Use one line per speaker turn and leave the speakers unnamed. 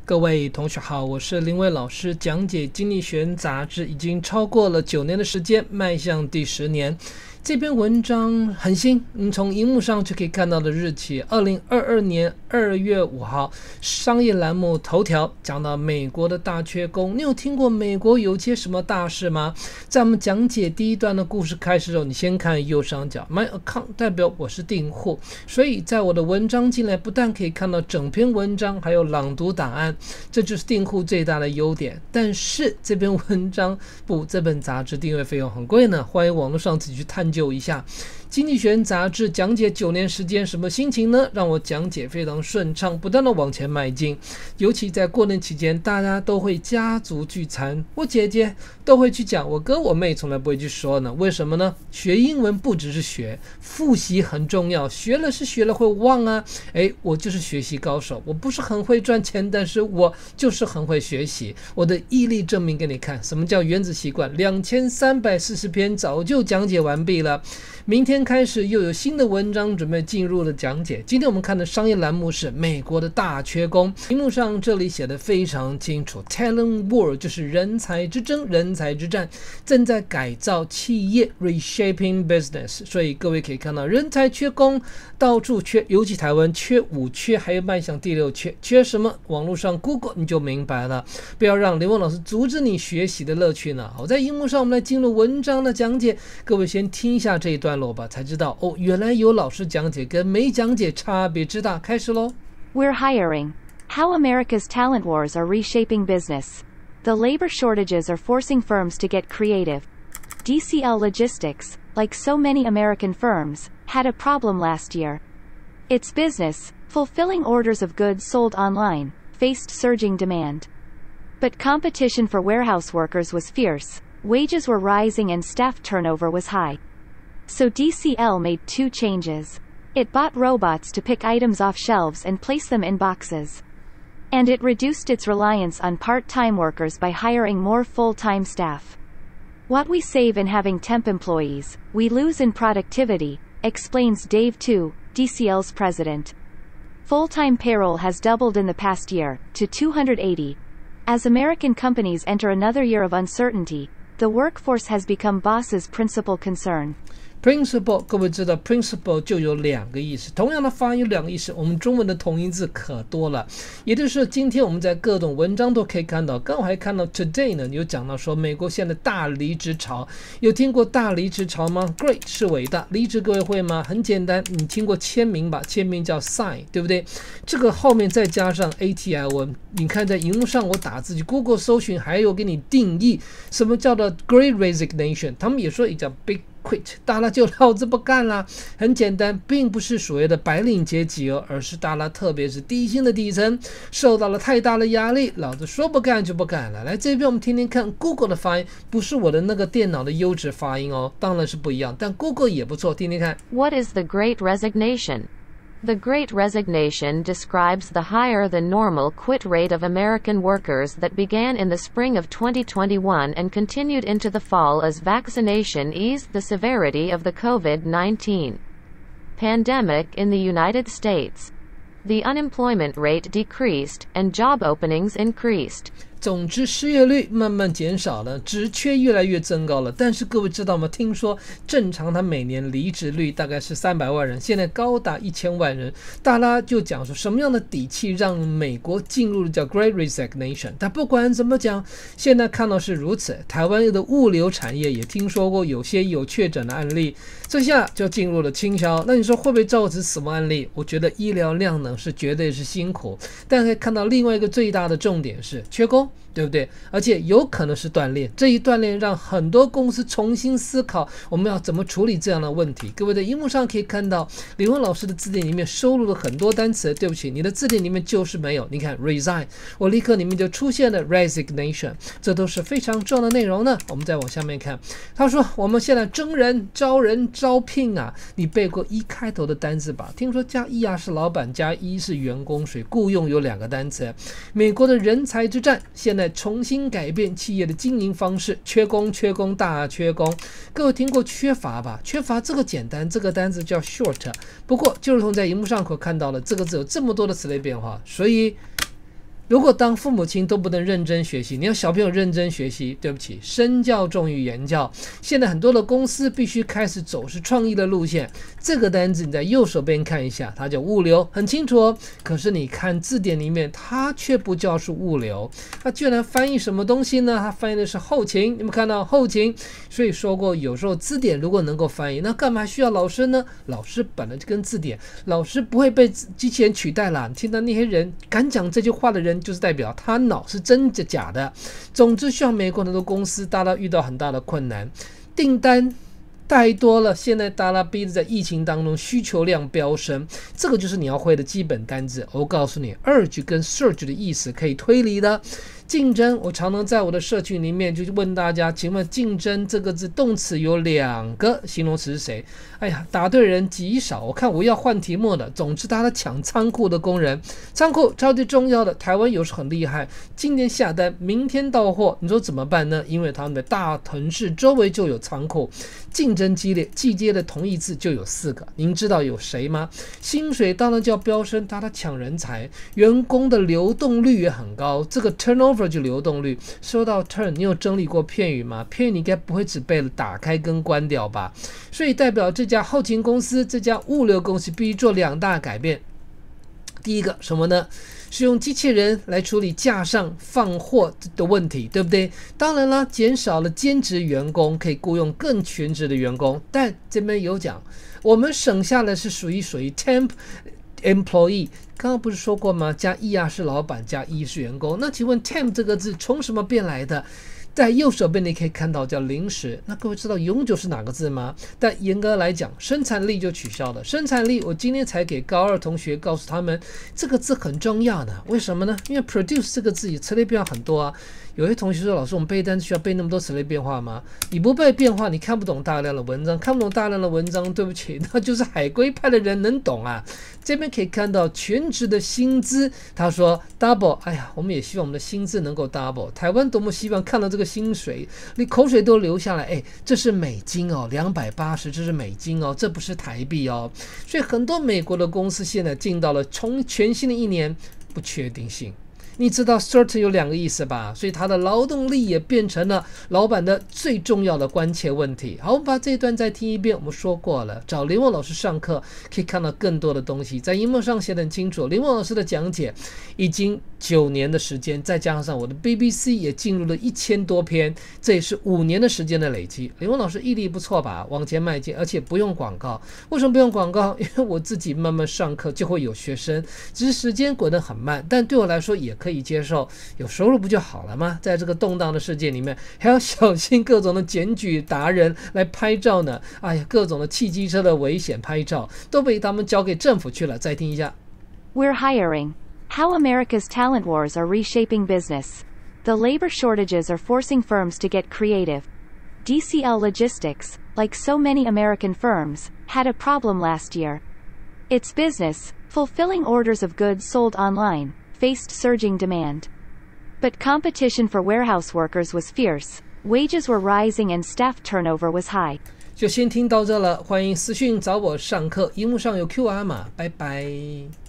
各位同学好，我是林伟老师，讲解经济学杂志已经超过了9年的时间，迈向第10年。这篇文章很新，你从荧幕上就可以看到的日期，2022年2月5号，商业栏目头条讲到美国的大缺工。你有听过美国有些什么大事吗？在我们讲解第一段的故事开始的时候，你先看右上角 My Account 代表我是订户，所以在我的文章进来不但可以看到整篇文章，还有朗读档案，这就是订户最大的优点。但是这篇文章这本杂志订阅费用很贵呢，欢迎网络上自己去探究一下。经济学杂志讲解9年时间，什么心情呢？让我讲解非常顺畅，不断的往前迈进。尤其在过年期间，大家都会家族聚餐，我姐姐都会去讲，我哥我妹从来不会去说呢。为什么呢？学英文不只是学，复习很重要，学了会忘啊。我就是学习高手，我不是很会赚钱，但是我就是很会学习。我的毅力证明给你看，什么叫原子习惯？2340篇早就讲解完毕了。明天开始又有新的文章准备进入了讲解。今天我们看的商业栏目是美国的大缺工，屏幕上这里写的非常清楚 Talent War 就是人才之争，人才之战，正在改造企业 Reshaping Business。 所以各位可以看到人才缺工到处缺，尤其台湾缺5缺，还有迈向第6缺。缺什么？网络上 Google 你就明白了，不要让林文老师阻止你学习的乐趣呢。好，在荧幕上我们来进入文章的讲解，各位先听一下这一段落吧，才知道原来有老师讲解跟没讲解差别之大。开始咯。
We're hiring. How America's talent wars are reshaping business. The labor shortages are forcing firms to get creative. DCL Logistics, like so many American firms, had a problem last year. Its business, fulfilling orders of goods sold online, faced surging demand. But competition for warehouse workers was fierce, wages were rising and staff turnover was high. So DCL made 2 changes. It bought robots to pick items off shelves and place them in boxes. And it reduced its reliance on part-time workers by hiring more full-time staff. What we save in having temp employees, we lose in productivity, explains Dave Tu, DCL's president. Full-time payroll has doubled in the past year, to 280. As American companies enter another year of uncertainty, the workforce has become boss's principal concern.
Principle 各位知道 principle 就有2个意思，同样的发音有2个意思，我们中文的同音字可多了。也就是说今天我们在各种文章都可以看到，刚好还看到 today 呢，有讲到说美国现在大离职潮。有听过大离职潮吗？ Great 是伟大，离职各位会吗？很简单，你听过签名吧，签名叫 sign， 对不对？这个后面再加上 ATI 文，你看在荧幕上我打字 Google 搜寻还有给你定义什么叫做 Great Resignation， 他们也说也叫 Big Quit， 大家就老子不干啦。很简单，并不是所谓的白领阶级而是大家特别是低薪的底层受到了太大的压力，老子说不干就不干了。来这边我们听听看 Google 的发音，不是我的那个电脑的优质发音当然是不一样，但 Google 也不错，听听看。
What is the Great Resignation? The Great Resignation describes the higher-than-normal quit rate of American workers that began in the spring of 2021 and continued into the fall as vaccination eased the severity of the COVID-19 pandemic in the United States. The unemployment rate decreased, and job openings increased.
总之失业率慢慢减少了，职缺越来越增高了。但是各位知道吗？听说正常它每年离职率大概是300万人，现在高达1000万人。大家就讲说什么样的底气让美国进入了叫 Great Resignation。但不管怎么讲，现在看到是如此。台湾的物流产业也听说过有些有确诊的案例，这下就进入了倾销。那你说会不会造成死亡案例？我觉得医疗量能是绝对是辛苦，但可以看到另外一个最大的重点是缺工。对不对？而且有可能是锻炼，这一锻炼让很多公司重新思考我们要怎么处理这样的问题。各位在荧幕上可以看到李文老师的字典里面收录了很多单词，对不起，你的字典里面就是没有。你看 resign， 我立刻里面就出现了 resignation， 这都是非常重要的内容呢。我们再往下面看，他说我们现在征人、招人、招聘啊，你背过1开头的单词吧？听说加1是老板，加1是员工，所以雇佣有2个单词。美国的人才之战现在重新改变企业的经营方式，缺工，大缺工。各位听过缺乏吧？缺乏这个简单，这个单词叫 short。不过就如同在荧幕上可看到了，这个字有这么多的词类变化，所以如果当父母亲都不能认真学习，你要小朋友认真学习，对不起，身教重于言教。现在很多的公司必须开始走是创意的路线。这个单字你在右手边看一下，它叫物流，很清楚哦。可是你看字典里面，它却不叫是物流，它居然翻译什么东西呢？它翻译的是后勤。你们看到后勤，所以说过有时候字典如果能够翻译，那干嘛需要老师呢？老师本来就跟字典，老师不会被机器人取代啦。听到那些人敢讲这句话的人，就是代表他脑是真的假的。总之，像美国很多公司，大家遇到很大的困难，订单太多了，现在大家逼着在疫情当中需求量飙升，这个就是你要会的基本单字。我告诉你 urge 跟 surge 的意思可以推理的。竞争，我常常在我的社群里面就问大家，请问竞争这个字动词有2个形容词是谁？哎呀，答对人极少，我看我要换题目了。总之大家抢仓库的工人，仓库超级重要的，台湾有时很厉害，今天下单明天到货，你说怎么办呢？因为他们的大城市周围就有仓库，竞争激烈，季节的同义字就有4个，您知道有谁吗？薪水当然就要飙升，大家抢人才，员工的流动率也很高，这个 turnover 就流动率。说到 turn， 你有整理过片语吗？片语你应该不会只背了打开跟关掉吧？所以代表这家后勤公司，这家物流公司必须做2大改变。第一个什么呢？是用机器人来处理架上放货的问题，对不对？当然了，减少了兼职员工，可以雇佣更全职的员工。但这边有讲，我们省下的是属于 temp employee， 刚刚不是说过吗？加 er 是老板，加 e 是员工。那请问 temp 这个字从什么变来的？在右手边你可以看到叫临时，那各位知道永久是哪个字吗？但严格来讲，生产力就取消了。生产力，我今天才给高2同学告诉他们，这个字很重要的。为什么呢？因为 produce 这个字词类变化很多啊。有些同学说，老师，我们背单词需要背那么多词类变化吗？你不背变化，你看不懂大量的文章，看不懂大量的文章，对不起，那就是海归派的人能懂啊。这边可以看到全职的薪资，他说 double， 哎呀，我们也希望我们的薪资能够 double。台湾多么希望看到这个薪水，你口水都流下来。哎，这是美金哦，280，这是美金哦，这不是台币哦。所以很多美国的公司现在进到了全新的一年，不确定性。你知道 certain 有2个意思吧？所以它的劳动力也变成了老板的最重要的关切问题。好，我们把这一段再听一遍。我们说过了，找林旺老师上课可以看到更多的东西，在荧幕上写得很清楚。林旺老师的讲解已经9年的时间，再加上我的 BBC 也进入了1000多篇，这也是5年的时间的累积。林旺老师毅力不错吧？往前迈进，而且不用广告。为什么不用广告？因为我自己慢慢上课就会有学生，只是时间滚得很慢，但对我来说也可以接受，有收入不就好了吗？在这个动荡的世界里面，还要小心各种的检举达人来拍照呢。哎呀，各种的汽机车的危险拍照都被他们交给政府去了。再听一下。
We're hiring. How America's talent wars are reshaping business. The labor shortages are forcing firms to get creative. DCL Logistics, like so many American firms, had a problem last year. Its business, fulfilling orders of goods sold online, faced surging demand. But competition for warehouse workers was fierce, wages were rising and staff turnover was high.
就先听到这了，欢迎私讯找我上课，荧幕上有 QR 码，拜拜。